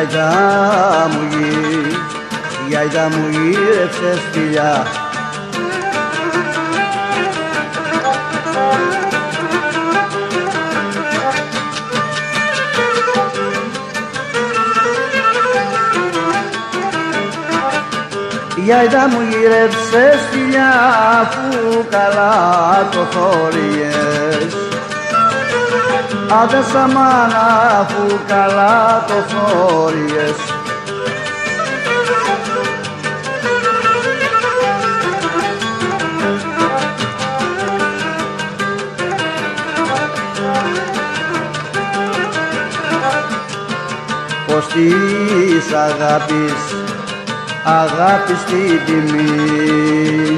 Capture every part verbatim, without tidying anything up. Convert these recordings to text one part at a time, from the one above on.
γιάιτα μου γύρι, γιάιτα μου γύρεψες φιλιά. Γιάιτα μου γύρεψες φιλιά, αφού καλά το θόριες. Άντε σα μάνα, αφού καλά το θόριες. Πως της αγάπης, αγάπης την τιμή.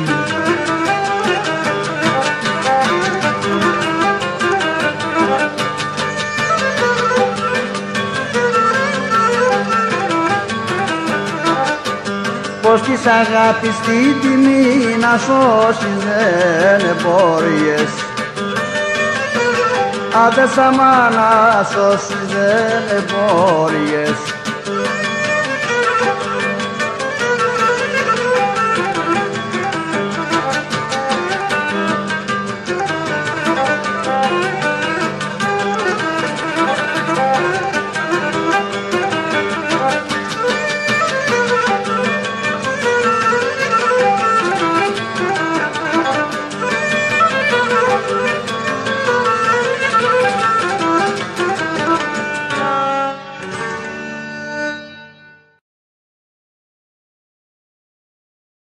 Πως της αγάπης την τιμή να σώσεις δεν εμπόριες. Άντε σα μάνα σώσεις δεν εμπόριες.